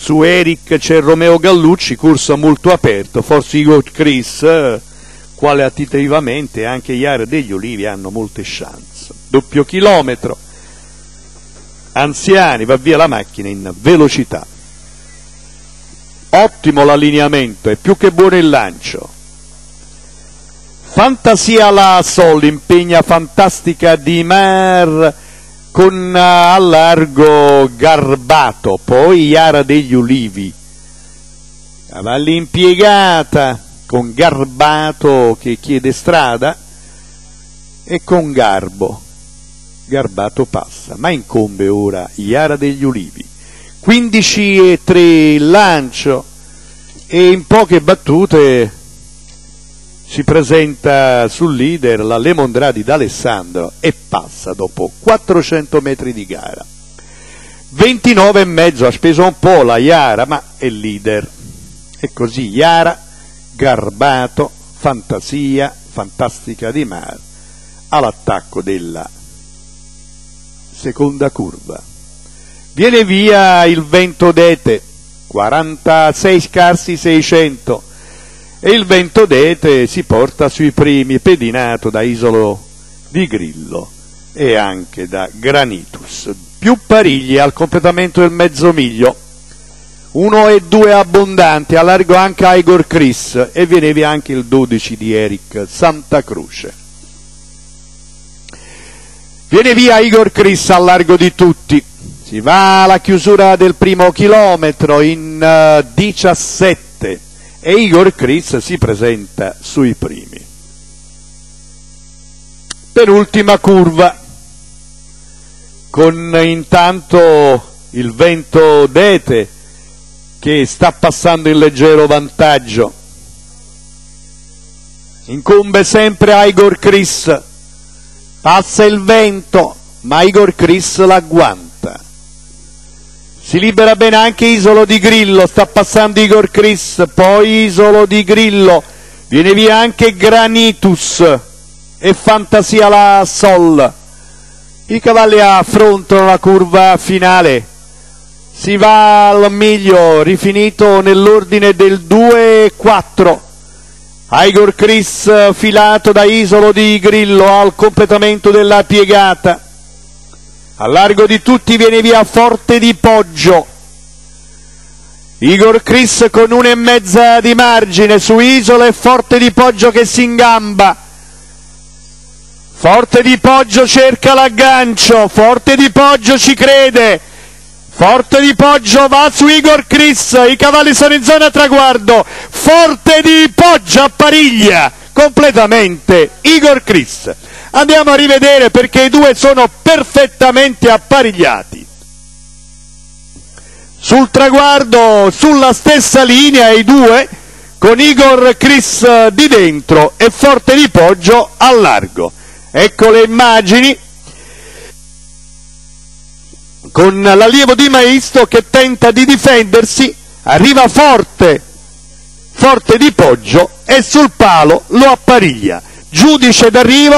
su Eric c'è Romeo Gallucci, corsa molto aperto, forse Igor Chris, qualitativamente anche Iara degli Ulivi hanno molte chance. Doppio chilometro, Anziani, va via la macchina in velocità. Ottimo l'allineamento, è più che buono il lancio. Fantasia la Sol, impegna Fantastica di Mar con a largo Garbato, poi Iara degli Ulivi, cavalli impiegata con Garbato che chiede strada e con Garbato passa, ma incombe ora Iara degli Ulivi. 15,3 il lancio e in poche battute si presenta sul leader la Lemondradi d'Alessandro e passa dopo 400 metri di gara. 29,5, ha speso un po' la Iara, ma è leader. E così Iara, Garbato, Fantasia, Fantastica di Mar all'attacco della seconda curva. Viene via il Vento d'Ete, 46 scarsi 600. E il Vento d'Ete si porta sui primi, pedinato da Isolo di Grillo e anche da Granitus. Più parigli al completamento del mezzo miglio, 1 e 2 abbondanti, a largo anche Igor Chris e viene via anche il 12 di Eric Santa Croce. Viene via Igor Chris a largo di tutti, si va alla chiusura del primo chilometro in 17. E Igor Chris si presenta sui primi. Penultima curva, con intanto il Vento d'Ete che sta passando in leggero vantaggio. Incombe sempre Igor Chris, passa il vento, ma Igor Chris l'agguanta. Si libera bene anche Isolo di Grillo, sta passando Igor Chris, poi Isolo di Grillo, viene via anche Granitus e Fantasia la Sol. I cavalli affrontano la curva finale, si va al miglio, rifinito nell'ordine del 2 e 4. Igor Chris filato da Isolo di Grillo al completamento della piegata. A largo di tutti viene via Forte di Poggio. Igor Chris con 1,5 di margine su Isola e Forte di Poggio che si ingamba. Forte di Poggio cerca l'aggancio, Forte di Poggio ci crede. Forte di Poggio va su Igor Chris, i cavalli sono in zona traguardo. Forte di Poggio appariglia completamente Igor Chris. Andiamo a rivedere perché i due sono perfettamente apparigliati. Sul traguardo, sulla stessa linea i due, con Igor Chris di dentro e Forte di Poggio al largo. Ecco le immagini, con l'allievo di Maisto che tenta di difendersi, arriva Forte di Poggio e sul palo lo appariglia. Giudice d'arrivo.